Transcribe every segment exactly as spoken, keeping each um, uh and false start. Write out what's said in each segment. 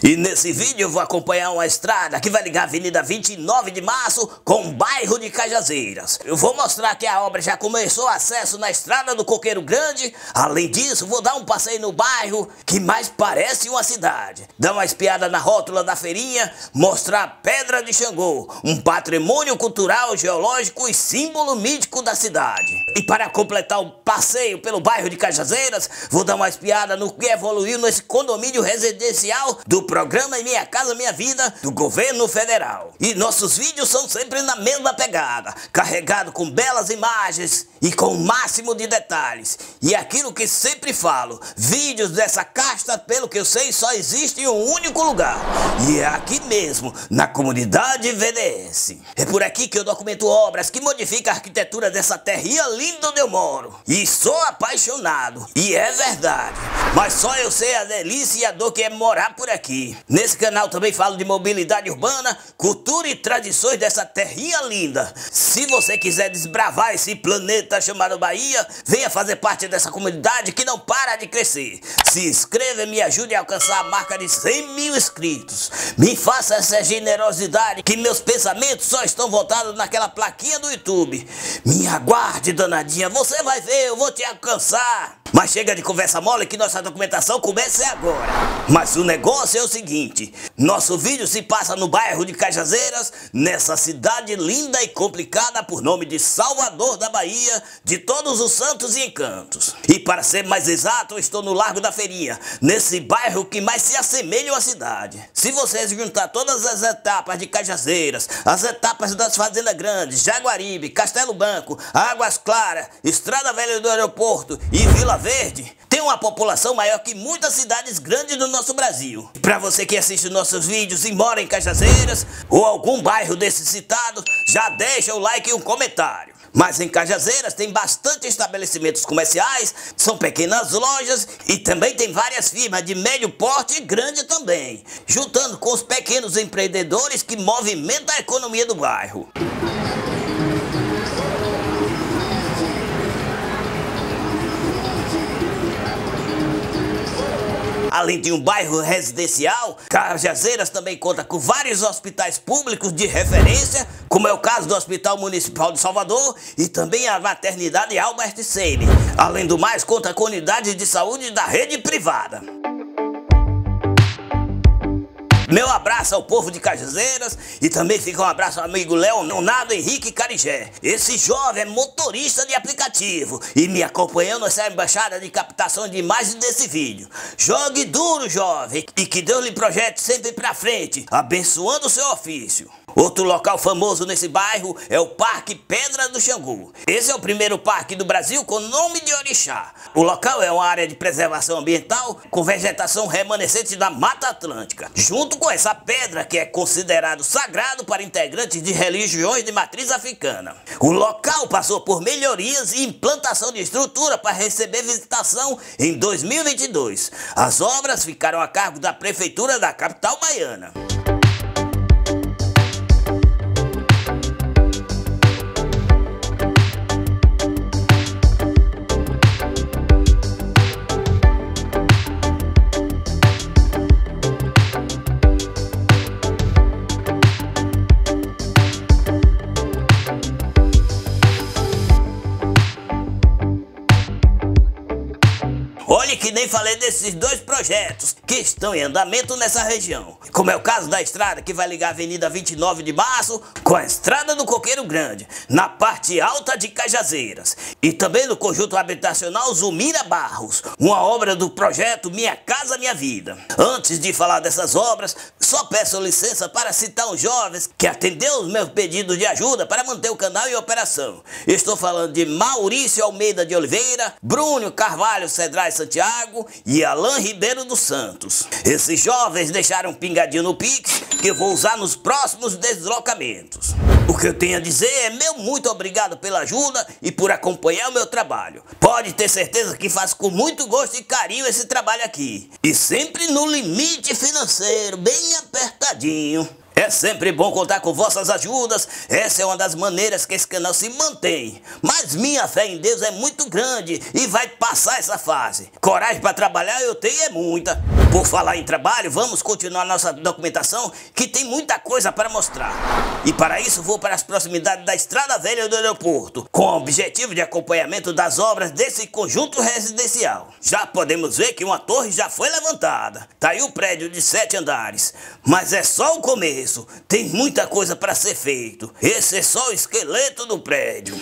E nesse vídeo eu vou acompanhar uma estrada que vai ligar a Avenida vinte e nove de março com o bairro de Cajazeiras. Eu vou mostrar que a obra já começou acesso na estrada do Coqueiro Grande. Além disso, vou dar um passeio no bairro que mais parece uma cidade. Dar uma espiada na rótula da feirinha, mostrar a Pedra de Xangô, um patrimônio cultural, geológico e símbolo mítico da cidade. E para completar o passeio pelo bairro de Cajazeiras, vou dar uma espiada no que evoluiu nesse condomínio residencial do programa Minha Casa Minha Vida do governo federal. E nossos vídeos são sempre na mesma pegada, carregado com belas imagens e com o máximo de detalhes. E aquilo que sempre falo, vídeos dessa casta, pelo que eu sei, só existe em um único lugar. E é aqui mesmo, na comunidade V D S. É por aqui que eu documento obras que modificam a arquitetura dessa terrinha linda onde eu moro. E sou apaixonado, e é verdade. Mas só eu sei a delícia e a dor que é morar por aqui. Nesse canal também falo de mobilidade urbana, cultura e tradições dessa terrinha linda. Se você quiser desbravar esse planeta chamado Bahia, venha fazer parte dessa comunidade que não para de crescer. Se inscreva e me ajude a alcançar a marca de cem mil inscritos. Me faça essa generosidade, que meus pensamentos só estão voltados naquela plaquinha do YouTube. Me aguarde, danadinha, você vai ver, eu vou te alcançar. Mas chega de conversa mole que nossa documentação começa agora. Mas o negócio é o seguinte, nosso vídeo se passa no bairro de Cajazeiras, nessa cidade linda e complicada por nome de Salvador da Bahia, de todos os santos e encantos. E para ser mais exato, eu estou no Largo da Feirinha, nesse bairro que mais se assemelha à cidade. Se você juntar todas as etapas de Cajazeiras, as etapas das Fazendas Grandes, Jaguaribe, Castelo Branco, Águas Claras, Estrada Velha do Aeroporto e Vila Verde, tem uma população maior que muitas cidades grandes do nosso Brasil. Para você que assiste nossos vídeos e mora em Cajazeiras ou algum bairro desses citados, já deixa o like e um comentário. Mas em Cajazeiras tem bastante estabelecimentos comerciais, são pequenas lojas e também tem várias firmas de médio porte e grande também, juntando com os pequenos empreendedores que movimentam a economia do bairro. Além de um bairro residencial, Cajazeiras também conta com vários hospitais públicos de referência, como é o caso do Hospital Municipal de Salvador e também a Maternidade Albert Sabin. Além do mais, conta com unidades de saúde da rede privada. Meu abraço ao povo de Cajazeiras e também fica um abraço ao amigo Leonardo Henrique Carigé. Esse jovem é motorista de aplicativo e me acompanhou nessa embaixada de captação de imagens desse vídeo. Jogue duro, jovem, e que Deus lhe projete sempre pra frente, abençoando o seu ofício. Outro local famoso nesse bairro é o Parque Pedra do Xangô. Esse é o primeiro parque do Brasil com nome de orixá. O local é uma área de preservação ambiental com vegetação remanescente da Mata Atlântica, junto com essa pedra que é considerado sagrado para integrantes de religiões de matriz africana. O local passou por melhorias e implantação de estrutura para receber visitação em dois mil e vinte e dois. As obras ficaram a cargo da Prefeitura da capital baiana. Olhe que nem falei desses dois projetos que estão em andamento nessa região, como é o caso da estrada que vai ligar a Avenida vinte e nove de março com a estrada do Coqueiro Grande, na parte alta de Cajazeiras, e também no conjunto habitacional Zumira Barros, uma obra do projeto Minha Casa Minha Vida. Antes de falar dessas obras, só peço licença para citar uns jovens que atendeu os meus pedidos de ajuda para manter o canal em operação. Estou falando de Maurício Almeida de Oliveira, Bruno Carvalho Cedrais Santiago e Alain Ribeiro dos Santos. Esses jovens deixaram um pingadinho no Pix que eu vou usar nos próximos deslocamentos. O que eu tenho a dizer é meu muito obrigado pela ajuda e por acompanhar o meu trabalho. Pode ter certeza que faço com muito gosto e carinho esse trabalho aqui. E sempre no limite financeiro, bem apertadinho. É sempre bom contar com vossas ajudas, essa é uma das maneiras que esse canal se mantém. Mas minha fé em Deus é muito grande e vai passar essa fase. Coragem para trabalhar eu tenho é muita. Por falar em trabalho, vamos continuar nossa documentação, que tem muita coisa para mostrar. E para isso vou para as proximidades da Estrada Velha do aeroporto, com o objetivo de acompanhamento das obras desse conjunto residencial. Já podemos ver que uma torre já foi levantada. Tá aí o prédio de sete andares, mas é só o começo. Tem muita coisa para ser feito. Esse é só o esqueleto do prédio.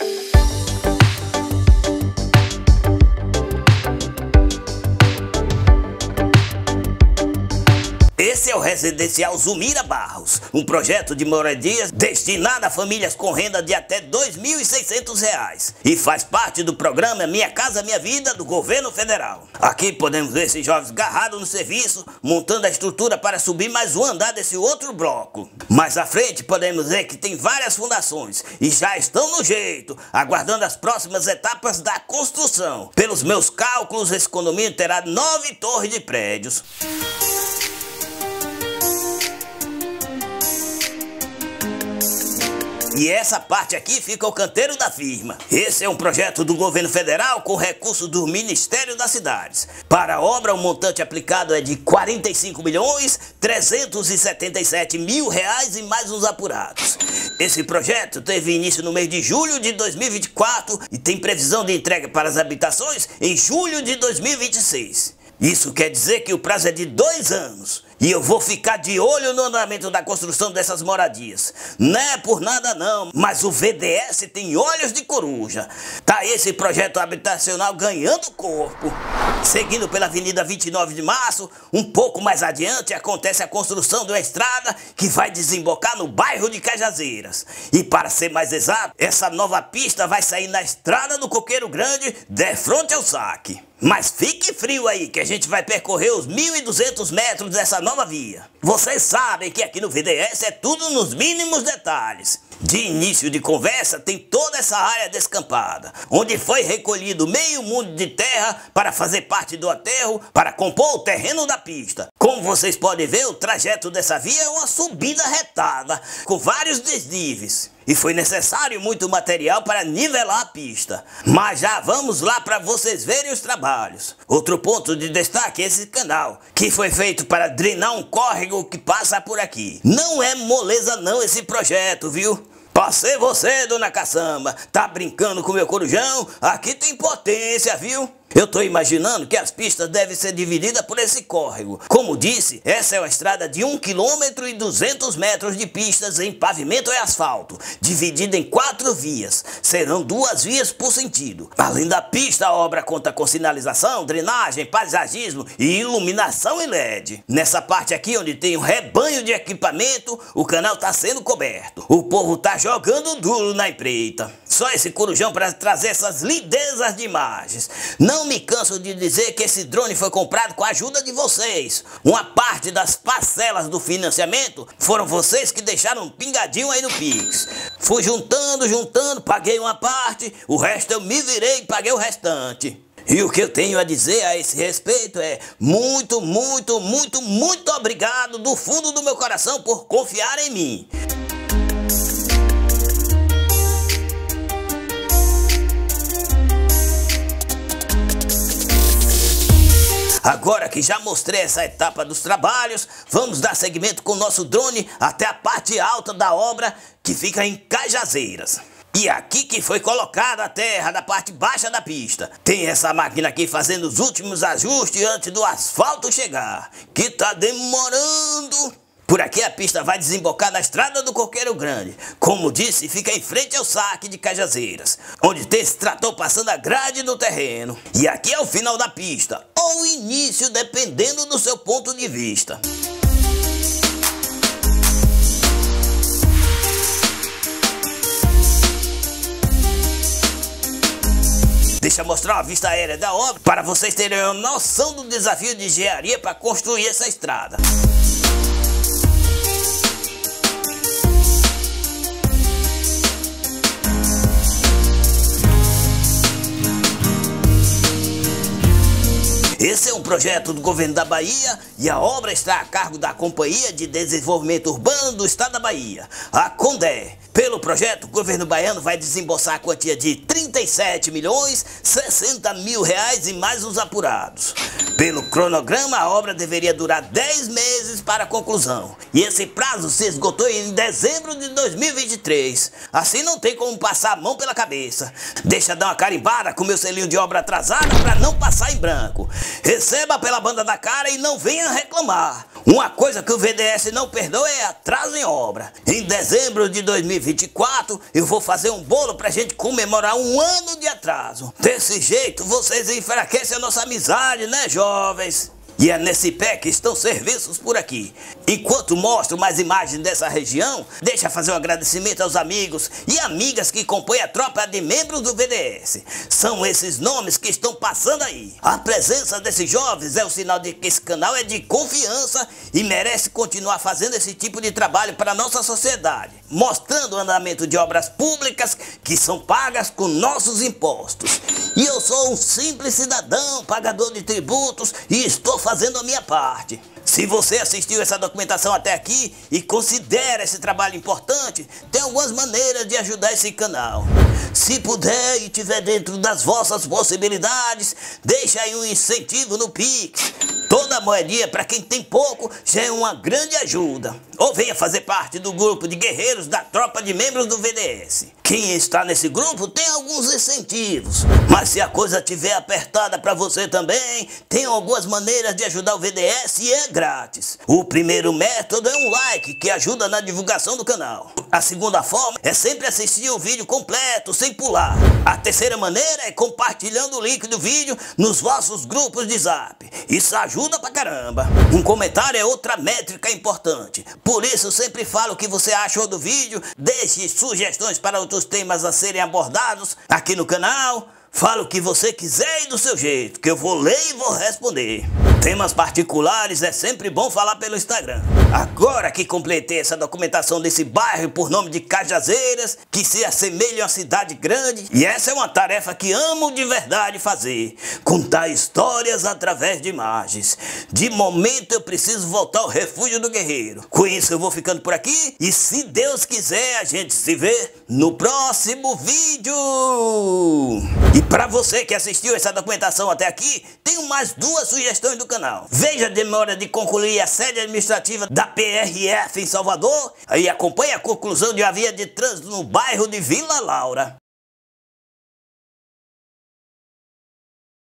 Esse é o residencial Zumira Barros, um projeto de moradias destinado a famílias com renda de até dois mil e seiscentos reais e faz parte do programa Minha Casa Minha Vida do governo federal. Aqui podemos ver esses jovens agarrados no serviço, montando a estrutura para subir mais um andar desse outro bloco. Mais à frente podemos ver que tem várias fundações e já estão no jeito, aguardando as próximas etapas da construção. Pelos meus cálculos, esse condomínio terá nove torres de prédios. E essa parte aqui fica o canteiro da firma. Esse é um projeto do governo federal com recursos do Ministério das Cidades. Para a obra, o montante aplicado é de quarenta e cinco milhões trezentos e setenta e sete mil reais e mais uns apurados. Esse projeto teve início no mês de julho de dois mil e vinte e quatro e tem previsão de entrega para as habitações em julho de dois mil e vinte e seis. Isso quer dizer que o prazo é de dois anos. E eu vou ficar de olho no andamento da construção dessas moradias. Não é por nada não, mas o V D S tem olhos de coruja. Tá esse projeto habitacional ganhando corpo. Seguindo pela Avenida vinte e nove de março, um pouco mais adiante acontece a construção de uma estrada que vai desembocar no bairro de Cajazeiras. E para ser mais exato, essa nova pista vai sair na estrada do Coqueiro Grande, de frente ao saque. Mas fique frio aí, que a gente vai percorrer os mil e duzentos metros dessa nova via. Vocês sabem que aqui no V D S é tudo nos mínimos detalhes. De início de conversa tem toda essa área descampada, onde foi recolhido meio mundo de terra para fazer parte do aterro, para compor o terreno da pista. Como vocês podem ver, o trajeto dessa via é uma subida retada, com vários desníveis. E foi necessário muito material para nivelar a pista. Mas já vamos lá para vocês verem os trabalhos. Outro ponto de destaque é esse canal, que foi feito para drenar um córrego que passa por aqui. Não é moleza não esse projeto, viu? Passei você, dona Caçamba, tá brincando com meu corujão? Aqui tem potência, viu? Eu tô imaginando que as pistas devem ser divididas por esse córrego. Como disse, essa é uma estrada de um quilômetro e duzentos metros de pistas em pavimento e asfalto, dividida em quatro vias. Serão duas vias por sentido. Além da pista, a obra conta com sinalização, drenagem, paisagismo e iluminação em L E D. Nessa parte aqui, onde tem um rebanho de equipamento, o canal tá sendo coberto. O povo tá jogando duro na empreita. Só esse corujão para trazer essas lindezas de imagens. Não Não me canso de dizer que esse drone foi comprado com a ajuda de vocês. Uma parte das parcelas do financiamento foram vocês que deixaram um pingadinho aí no Pix. Fui juntando, juntando, paguei uma parte, o resto eu me virei e paguei o restante. E o que eu tenho a dizer a esse respeito é muito, muito, muito, muito obrigado do fundo do meu coração por confiar em mim. Agora que já mostrei essa etapa dos trabalhos, vamos dar seguimento com o nosso drone até a parte alta da obra, que fica em Cajazeiras. E aqui que foi colocada a terra da parte baixa da pista. Tem essa máquina aqui fazendo os últimos ajustes antes do asfalto chegar, que tá demorando. Por aqui a pista vai desembocar na estrada do Coqueiro Grande. Como disse, fica em frente ao saque de Cajazeiras, onde tem esse trator passando a grade do terreno. E aqui é o final da pista, ou o início, dependendo do seu ponto de vista. Deixa eu mostrar uma vista aérea da obra, para vocês terem uma noção do desafio de engenharia para construir essa estrada. Esse é um projeto do governo da Bahia e a obra está a cargo da Companhia de Desenvolvimento Urbano do Estado da Bahia, a CONDE. Pelo projeto, o governo baiano vai desembolsar a quantia de trinta e sete milhões e sessenta mil reais e mais os apurados. Pelo cronograma, a obra deveria durar dez meses para a conclusão. E esse prazo se esgotou em dezembro de dois mil e vinte e três. Assim não tem como passar a mão pela cabeça. Deixa dar uma carimbada com meu selinho de obra atrasada para não passar em branco. Receba pela banda da cara e não venha reclamar. Uma coisa que o V D S não perdoa é atraso em obra. Em dezembro de dois mil e vinte e quatro, eu vou fazer um bolo pra gente comemorar um ano de atraso. Desse jeito, vocês enfraquecem a nossa amizade, né, jovens? E é nesse pé que estão serviços por aqui. Enquanto mostro mais imagens dessa região, deixa fazer um agradecimento aos amigos e amigas que compõem a tropa de membros do V D S. São esses nomes que estão passando aí. A presença desses jovens é o sinal de que esse canal é de confiança e merece continuar fazendo esse tipo de trabalho para a nossa sociedade, mostrando o andamento de obras públicas que são pagas com nossos impostos. E eu sou um simples cidadão, pagador de tributos, e estou fazendo a minha parte. Se você assistiu essa documentação até aqui e considera esse trabalho importante, tem algumas maneiras de ajudar esse canal. Se puder e tiver dentro das vossas possibilidades, deixa aí um incentivo no Pix. Toda moedinha para quem tem pouco já é uma grande ajuda. Ou venha fazer parte do grupo de guerreiros da tropa de membros do V D S. Quem está nesse grupo tem alguns incentivos. Mas se a coisa estiver apertada para você também, tem algumas maneiras de ajudar o V D S e é grátis. O primeiro método é um like, que ajuda na divulgação do canal. A segunda forma é sempre assistir o vídeo completo, sem pular. A terceira maneira é compartilhando o link do vídeo nos vossos grupos de zap. Isso ajuda pra caramba. Um comentário é outra métrica importante. Por isso eu sempre falo o que você achou do vídeo. Deixe sugestões para outros temas a serem abordados aqui no canal. Fala o que você quiser e do seu jeito, que eu vou ler e vou responder. Temas particulares é sempre bom falar pelo Instagram. Agora que completei essa documentação desse bairro por nome de Cajazeiras, que se assemelha a uma cidade grande, e essa é uma tarefa que amo de verdade fazer, contar histórias através de imagens. De momento eu preciso voltar ao Refúgio do Guerreiro. Com isso eu vou ficando por aqui, e se Deus quiser a gente se vê no próximo vídeo. E para você que assistiu essa documentação até aqui, tenho mais duas sugestões do canal. Veja a demora de concluir a sede administrativa da P R F em Salvador e acompanhe a conclusão de uma via de trânsito no bairro de Vila Laura.